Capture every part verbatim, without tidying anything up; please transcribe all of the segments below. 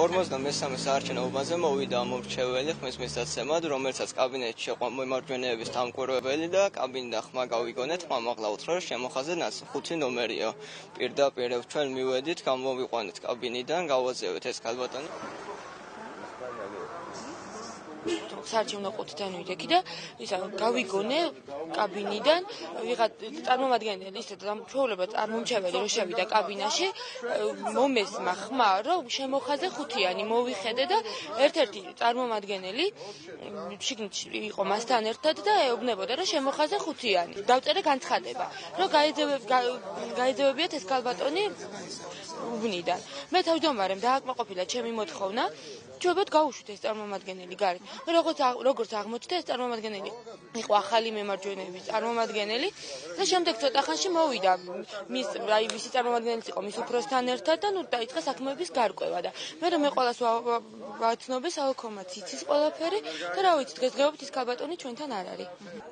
ორმოცდამესამე საარჩევნო უბანზე მოვიდა მომრჩეველი ხმის მისაცემად, რომელსაც კაბინეტში შეყვა მომარჯვენეების დამკვირვებელი და კაბინდა ხმა გავიგონეთ, ხმა მაღლა უთხრა, რომ შემოხაზეთ ხუთი ნომერია. პირდაპირ ჩვენ მივედით, გამოვიყვანეთ კაბინიდან, გავაძევეთ ეს ქალბატონი. საარჩევნო ყუთიდან ვიდექი და ისა გავიგონე კაბინიდან ვიღაც წარმომადგენელი ისეთ დამჩვეულებად წარმომჩეველი რო შევიდა კაბინაში მომესმა ხმა რომ შემოხაზე ხუთიანი მოვიხედე და ერთ-ერთი წარმომადგენელი შიგნით იყო მასთან ერთად და ეუბნებოდა რომ შემოხაზე ხუთიანი დავწერე განცხადება რომ გაეძევებიათ ეს ქალბატონი უბნიდან მე თავმჯდომარემ დააკმაყოფილა ჩემი მოთხოვნა ჩვენებად გაუშვით ეს წარმომადგენელი გარეთ. მე როგორც როგორც აღმოჩნდა ეს წარმომადგენელი იყო ახალი მემარჯვენეების წარმომადგენელი და შემდეგ ცოტა ხანში მოვიდა მის აი მისი წარმომადგენელი იყო მის უფროსთან ერთად და ნუ დაიწყო საქმეების გარკვევა და მე რომ მე ყოველას ვაცნობე საალქომაც იცის ყველაფერი და რა ვიცი დღესდღეობით ის ქალბატონი ჩვენთან არ არის.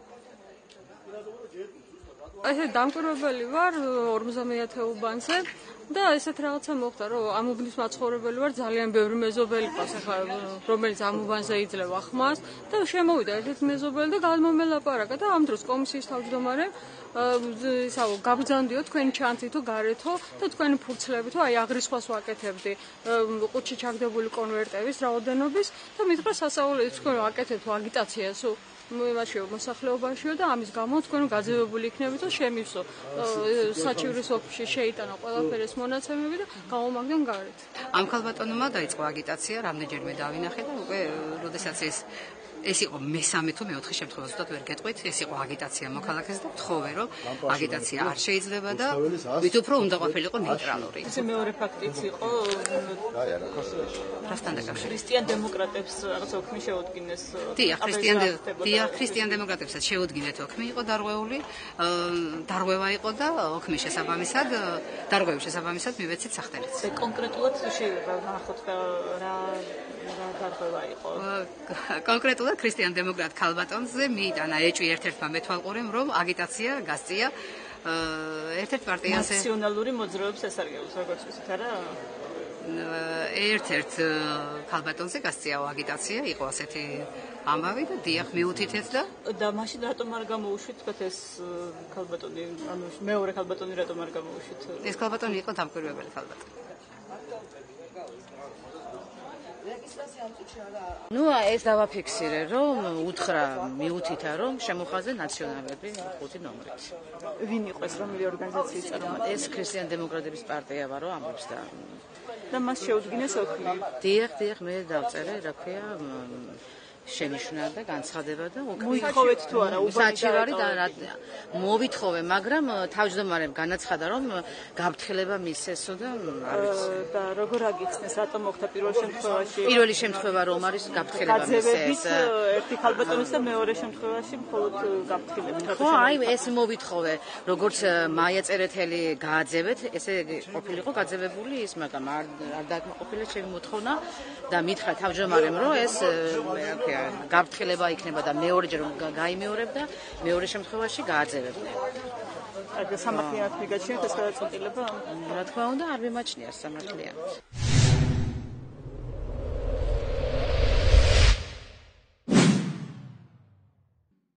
აი დამკვირვებელი ვარ ორმოცდამეათე უბანზე და ესეთ რაღაცა მოხდა რომ ამ უბნის მაცხოვრებელი ვარ ძალიან ბევრი მეზობელი ყავს ახლა რომელიც ამ უბანზე იძლევა ხმას და შემოვიდა ერთ-ერთი მეზობელი და გამომელაპარაკა და ამ დროს კომისიის თავმჯდომარემ ისაო გაბრძანდიო თქვენი ჩანთითო გარეთო და თქვენი ფურცლებით აი აღრიცხვას ვაკეთებდი ყუთში ჩაგდებული კონვერტების რაოდენობის და მითხრა სასწაულით თქვენ ვაკეთებთ აგიტაციასო მაშინ მოსახლეობაშიო და ამის გამო თქვენ გაძევებული იქნებით და შემივსო საჩივრის ოფისში შეიტანა ყველაფერი ეს მონაცემები და გამომაგდნენ გარეთ. ამ ქალბატონმა დაიწყო აგიტაცია, რამდენჯერმე დავინახე და უკვე როდესაც ეს ეს იყო მესამე თუ მეოთხე შემთხვევა, ზუსტად ვერ გეტყვით, ეს იყო აგიტაცია მოქალაქეზე და ვთხოვე რომ აგიტაცია არ შეიძლება და ვით უფრო უნდა ყოფილიყო ნეიტრალური. ეს მეორე ფაქტიც იყო რასთან დაკავშირებით? ქრისტიან დემოკრატებს რაღაც ოქმი შეუდგინეს. დიახ, ქრისტიან დიახ, ქრისტიან დემოკრატებსაც შეუდგინეთ ოქმი იყო დარღვეული, დარღვევა იყო და ოქმის შესაბამისად, დარღვევის შესაბამისად მივეცით სახტელიც. კონკრეტულად შეიძლება ნახოთ რა რა დარღვევა იყო. კონკრეტულად ქრისტიან დემოკრატ ქალბატონზე მიიტანა ეჭვი ერთ-ერთმა მეთვალყურემ რომ აგიტაცია გასწია ერთ-ერთ პარტიაზე ნაციონალური მოძრაობის ესარგებლოს როგორც ვთქვით არა ერთ-ერთ ქალბატონზე გასწიაო აგიტაცია იყო ასეთი ამბავი და დიახ მიუთითეთ და და მაშინ რატომ არ გამოუშვით თქვათ ეს ქალბატონი ანუ მეორე ქალბატონი რატომ არ გამოუშვით ეს ქალბატონი იყო დამკვირვებელი ქალბატონი. ნუ ეს დავაფიქსირე რომ უთხრა მიუთითა რომ შემოხაზე ნაციონალები ხუთი ნომრით. ვინ იყო ეს რომელი ორგანიზაციის წარმომადგენელი? ეს ქრისტიან დემოკრატების პარტია ვარო ამბობს და და მას შეუდგინეს ოქმი. დიახ, დიახ, მე დავწერე, რა ქვია, შენიშვნა და განცხადება და მოითხოვეთ თუ არა საჩივარი და მოვითხოვე, მაგრამ თავმჯდომარემ განაცხადა რომ გაფრთხილება მისცესო და არ ვიცი. და როგორ აგიხსნეს, რატომ მოხდა პირველ შემთხვევაში? პირველი შემთხვევა რომ არის გაფრთხილება მისცეს. ერთი ქალბატონის და მეორე შემთხვევაში მხოლოდ გაფრთხილებით. ხო, აი ეს მოვითხოვე, როგორც მაია წერეთელი გააძევეთ, ესე ყოფილიყო გაძევებული ის, მაგრამ არ არ დააკმაყოფილა ჩემი მოთხოვნა და მითხრა თავმჯდომარემ რომ ეს რა ქვია გაფრთხილება იქნება და მეორეჯერ გაიმეორებდა, მეორე შემთხვევაში გააძევებდნენ. აი და სამართლიანად მიგაჩნიათ ეს გადაწყვეტილება? რა თქმა უნდა, არ მიმაჩნია სამართლიანად.